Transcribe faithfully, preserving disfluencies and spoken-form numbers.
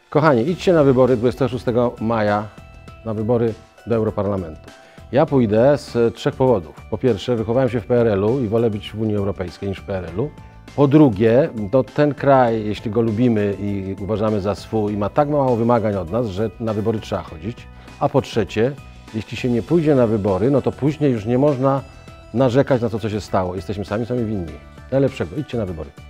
Kochani, idźcie na wybory dwudziestego szóstego maja, na wybory do Europarlamentu. Ja pójdę z trzech powodów. Po pierwsze, wychowałem się w P R L u i wolę być w Unii Europejskiej niż w P R L u. Po drugie, to ten kraj, jeśli go lubimy i uważamy za swój, ma tak mało wymagań od nas, że na wybory trzeba chodzić. A po trzecie, jeśli się nie pójdzie na wybory, no to później już nie można narzekać na to, co się stało. Jesteśmy sami sobie winni. Najlepszego. Idźcie na wybory.